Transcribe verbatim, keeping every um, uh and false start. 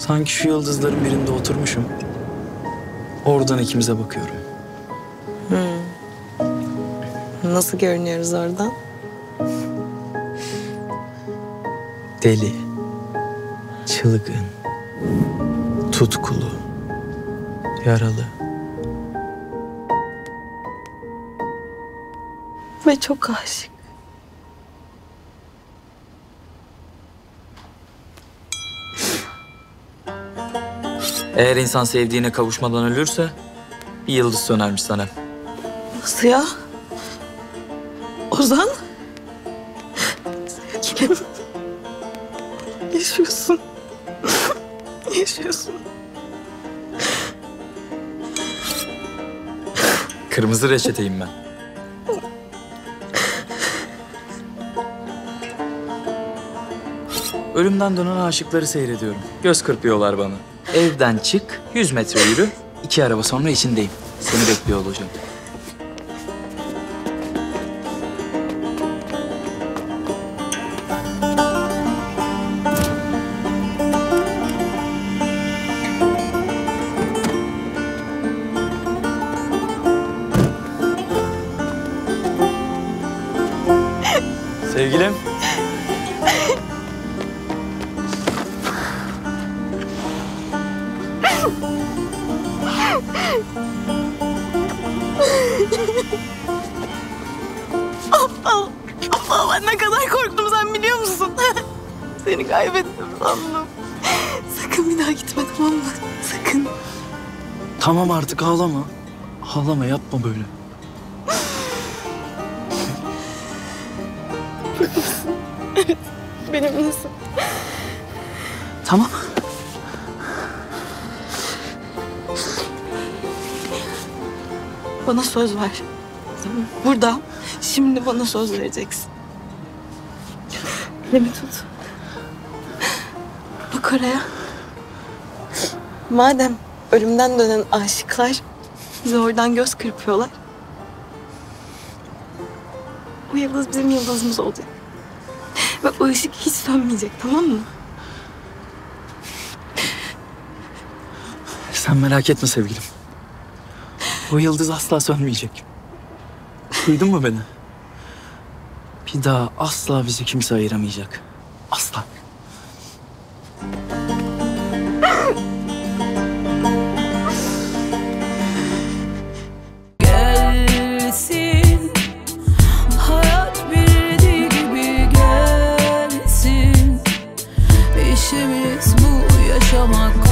Sanki şu yıldızların birinde oturmuşum. Oradan ikimize bakıyorum. Hmm. Nasıl görünüyoruz oradan? Deli, çılgın, tutkulu, yaralı. Ve çok aşık. Eğer insan sevdiğine kavuşmadan ölürse bir yıldız sönermiş sana. Nasıl ya? Ozan? Sevgilim. Yaşıyorsun. Yaşıyorsun. Kırmızı reçeteyim ben. Ölümden dönen aşıkları seyrediyorum. Göz kırpıyorlar bana. Evden çık, yüz metre yürü. İki araba sonra içindeyim. Seni bekliyor olacağım. Sevgilim. Aptal. Aptal, ben ne kadar korktum sen biliyor musun? Seni kaybettim sandım. Sakın bir daha gitme, tamam mı? Sakın. Tamam artık ağlama. Ağlama, yapma böyle. Benim nasıl? Tamam. Bana söz ver. Tamam. Burada, şimdi bana söz vereceksin. Elimi tut. Bak oraya. Madem ölümden dönen aşıklar bize oradan göz kırpıyorlar. O yıldız bizim yıldızımız olacak. Ve o ışık hiç sönmeyecek, tamam mı? Sen merak etme sevgilim. O yıldız asla sönmeyecek. Duydun mu beni? Bir daha asla bizi kimse ayıramayacak. Asla. Gelsin, hayat bildiği gibi gelsin. İşimiz bu, yaşamak.